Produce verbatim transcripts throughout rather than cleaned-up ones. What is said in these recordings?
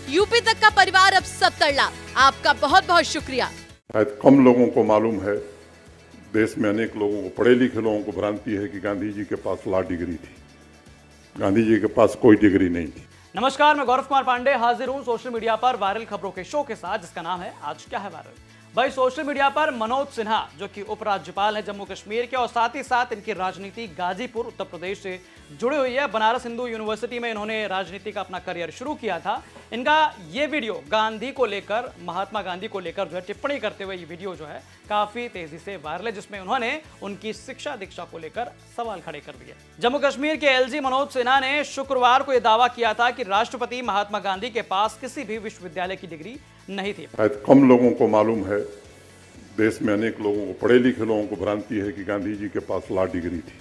UP तक का परिवार अब सत्तर लाख। आपका बहुत बहुत शुक्रिया। कम लोगों को मालूम है, देश में अनेक लोगों को, पढ़े लिखे लोगों को भ्रांति है कि गांधी जी के पास लॉ डिग्री थी। गांधी जी के पास कोई डिग्री नहीं थी। नमस्कार, मैं गौरव कुमार पांडे हाजिर हूं सोशल मीडिया पर वायरल खबरों के शो के साथ, जिसका नाम है आज क्या है वायरल। भाई, सोशल मीडिया पर मनोज सिन्हा, जो कि उपराज्यपाल हैं जम्मू कश्मीर के और साथ ही साथ इनकी राजनीति गाजीपुर उत्तर प्रदेश से जुड़ी हुई है। बनारस हिंदू यूनिवर्सिटी में इन्होंने राजनीति का अपना करियर शुरू किया था। इनका ये वीडियो गांधी को लेकर, महात्मा गांधी को लेकर जो है टिप्पणी करते हुए ये वीडियो जो है काफी तेजी से वायरल है, जिसमें उन्होंने उनकी शिक्षा दीक्षा को लेकर सवाल खड़े कर दिए। जम्मू कश्मीर के एलजी मनोज सिन्हा ने शुक्रवार को यह दावा किया था कि राष्ट्रपति महात्मा गांधी के पास किसी भी विश्वविद्यालय की डिग्री नहीं थी। कम लोगों को मालूम है, देश में अनेक लोगों को, पढ़े लिखे लोगों को भ्रांति है कि गांधी जी के पास लॉ डिग्री थी।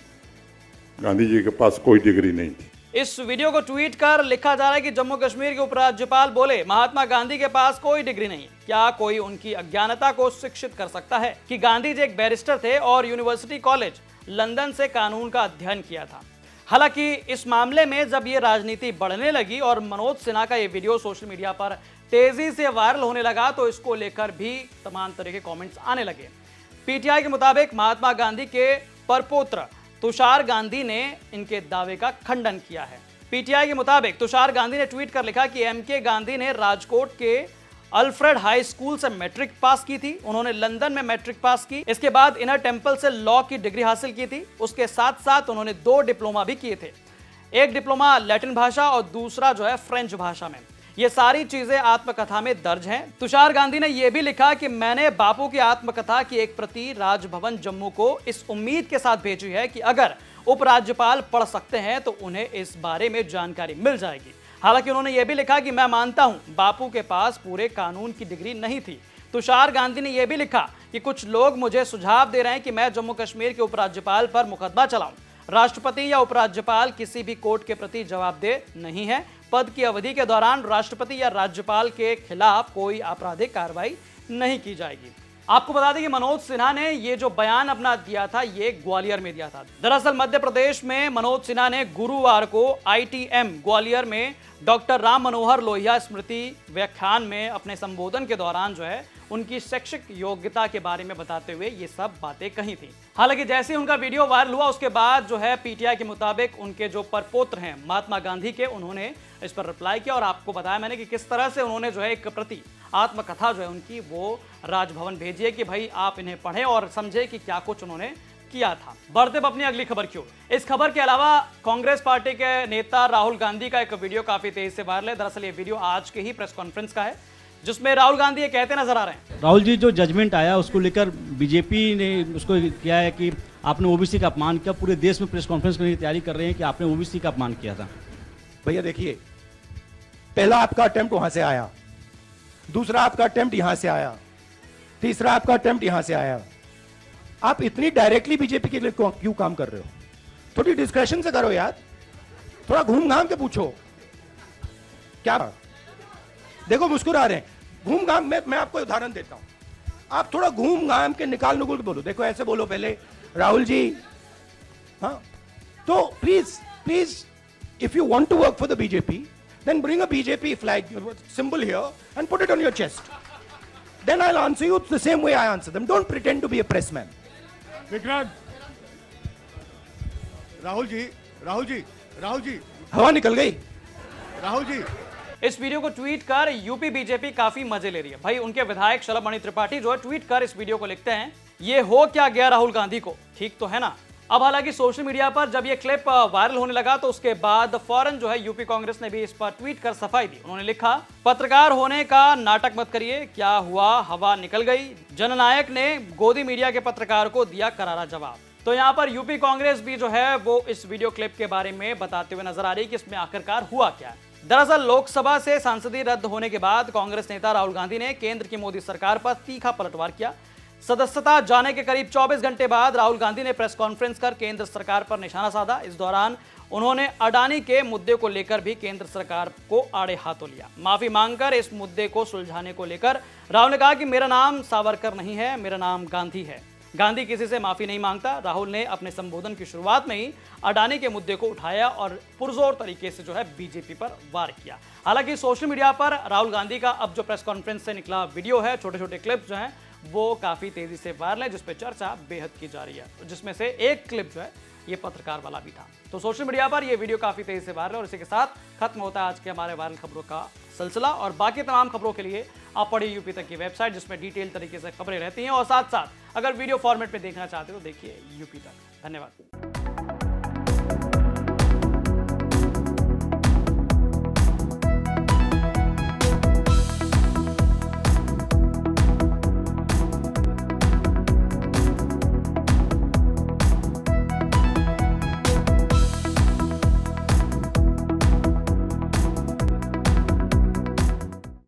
गांधी जी के पास कोई डिग्री नहीं थी। इस वीडियो को ट्वीट कर लिखा जा रहा है कि जम्मू कश्मीर के उपराज्यपाल बोले, महात्मा गांधी के पास कोई डिग्री नहीं। क्या कोई उनकी अज्ञानता को शिक्षित कर सकता है कि गांधी जी एक बैरिस्टर थे और यूनिवर्सिटी कॉलेज लंदन से कानून का अध्ययन किया था। हालांकि इस मामले में जब ये राजनीति बढ़ने लगी और मनोज सिन्हा का ये वीडियो सोशल मीडिया पर तेजी से वायरल होने लगा, तो इसको लेकर भी तमाम तरह के कमेंट्स आने लगे। पीटीआई के मुताबिक महात्मा गांधी के परपौत्र तुषार गांधी ने इनके दावे का खंडन किया है। पीटीआई के मुताबिक तुषार गांधी ने ट्वीट कर लिखा कि एमके गांधी ने राजकोट के अल्फ्रेड हाई स्कूल से मैट्रिक पास की थी। उन्होंने लंदन में मैट्रिक पास की। इसके बाद इनर टेम्पल से लॉ की डिग्री हासिल की थी। उसके साथ साथ उन्होंने दो डिप्लोमा भी किए थे, एक डिप्लोमा लैटिन भाषा और दूसरा जो है फ्रेंच भाषा में। ये सारी चीजें आत्मकथा में दर्ज हैं। तुषार गांधी ने यह भी लिखा कि मैंने बापू की आत्मकथा की एक प्रति राजभवन जम्मू को इस उम्मीद के साथ भेजी है कि अगर उपराज्यपाल पढ़ सकते हैं तो उन्हें इस बारे में जानकारी मिल जाएगी। हालांकि उन्होंने यह भी लिखा कि मैं मानता हूं बापू के पास पूरे कानून की डिग्री नहीं थी। तुषार गांधी ने यह भी लिखा कि कुछ लोग मुझे सुझाव दे रहे हैं कि मैं जम्मू कश्मीर के उपराज्यपाल पर मुकदमा चलाऊं। राष्ट्रपति या उपराज्यपाल किसी भी कोर्ट के प्रति जवाबदेह नहीं है। पद की अवधि के दौरान राष्ट्रपति या राज्यपाल के खिलाफ कोई आपराधिक कार्रवाई नहीं की जाएगी। आपको बता दें कि मनोज सिन्हा ने ये जो बयान अपना दिया था, ये ग्वालियर में दिया था। दरअसल मध्य प्रदेश में मनोज सिन्हा ने गुरुवार को आईटीएम ग्वालियर में डॉक्टर राम मनोहर लोहिया स्मृति व्याख्यान में अपने संबोधन के दौरान जो है उनकी शैक्षिक योग्यता के बारे में बताते हुए ये सब बातें कही थी। हालांकि जैसे ही उनका वीडियो वायरल हुआ, उसके बाद जो है पीटीआई के मुताबिक उनके जो परपौत्र हैं महात्मा गांधी के, उन्होंने इस पर रिप्लाई किया और आपको बताया मैंने कि किस तरह से उन्होंने जो है एक प्रति आत्मकथा जो है उनकी वो राजभवन भेजी है कि भाई आप इन्हें पढ़ें और समझे कि क्या कुछ उन्होंने किया था। बढ़ते अपनी अगली खबर की ओर। इस खबर के अलावा कांग्रेस पार्टी के नेता राहुल गांधी का एक वीडियो काफी तेज से वायरल है। दरअसल ये वीडियो आज के ही प्रेस कॉन्फ्रेंस का है, जिसमें राहुल गांधी ये कहते नजर आ रहे हैं। राहुल जी, जो जजमेंट आया उसको लेकर बीजेपी ने उसको किया है कि आपने ओबीसी का अपमान किया। पूरे देश में प्रेस कॉन्फ्रेंस करने की तैयारी कर रहे हैं कि आपने ओबीसी का अपमान किया था। भैया देखिए, पहला आपका अटेम्प्ट वहां से आया, दूसरा आपका अटेम्प्ट यहां से आया, तीसरा आपका अटेम्प्ट यहां से आया। आप इतनी डायरेक्टली बीजेपी के लिए क्यों काम कर रहे हो? थोड़ी डिस्कशन से करो यार, थोड़ा घूम घाम के पूछो। क्या देखो मुस्कुरा रहे हैं, घूम घाम में मैं आपको उदाहरण देता हूं। आप थोड़ा घूम घाम के निकाल नुकुल के बोलो। देखो ऐसे बोलो पहले, राहुल जी, हाँ तो please please if you want to work for the BJP then bring a B J P flag symbol here and put it on your chest. Then I'll answer you the same way I answer them. Don't pretend to be a pressman. Vikrant, Rahul ji, Rahul ji, Rahul ji, हवा निकल गई। राहुल जी, इस video को tweet कर UP BJP काफी मजे ले रही है। भाई, उनके विधायक शलभ मणि त्रिपाठी जो है ट्वीट कर इस वीडियो को लिखते हैं, ये हो क्या गया राहुल गांधी को, ठीक तो है ना। अब हालांकि सोशल मीडिया पर जब ये क्लिप वायरल होने लगा तो उसके बाद फौरन जो है यूपी कांग्रेस ने भी इस पर ट्वीट कर सफाई दी। उन्होंने लिखा, पत्रकार होने का नाटक मत करिए, क्या हुआ, हवा निकल गई। जननायक ने गोदी मीडिया के पत्रकार को दिया करारा जवाब। तो यहाँ पर यूपी कांग्रेस भी जो है वो इस वीडियो क्लिप के बारे में बताते हुए नजर आ रही है कि इसमें आखिरकार हुआ क्या है। दरअसल लोकसभा से सांसदीय रद्द होने के बाद कांग्रेस नेता राहुल गांधी ने केंद्र की मोदी सरकार पर तीखा पलटवार किया। सदस्यता जाने के करीब चौबीस घंटे बाद राहुल गांधी ने प्रेस कॉन्फ्रेंस कर केंद्र सरकार पर निशाना साधा। इस दौरान उन्होंने अडानी के मुद्दे को लेकर भी केंद्र सरकार को आड़े हाथों लिया। माफी मांगकर इस मुद्दे को सुलझाने को लेकर राहुल ने कहा कि मेरा नाम सावरकर नहीं है, मेरा नाम गांधी है। गांधी किसी से माफी नहीं मांगता। राहुल ने अपने संबोधन की शुरुआत में ही अडानी के मुद्दे को उठाया और पुरजोर तरीके से जो है बीजेपी पर वार किया। हालांकि सोशल मीडिया पर राहुल गांधी का अब जो प्रेस कॉन्फ्रेंस से निकला वीडियो है, छोटे छोटे क्लिप्स जो हैं वो काफी तेजी से वायरल है, जिसपे चर्चा बेहद की जा रही है, जिसमें से एक क्लिप जो है ये पत्रकार वाला भी था। तो सोशल मीडिया पर ये वीडियो काफी तेजी से वायरल है और इसी के साथ खत्म होता है आज के हमारे वायरल खबरों का सिलसिला। और बाकी तमाम खबरों के लिए आप पढ़िए यूपी तक की वेबसाइट, जिसमें डिटेल तरीके से खबरें रहती हैं, और साथ साथ अगर वीडियो फॉर्मेट में देखना चाहते हो तो देखिए यूपी तक। धन्यवाद।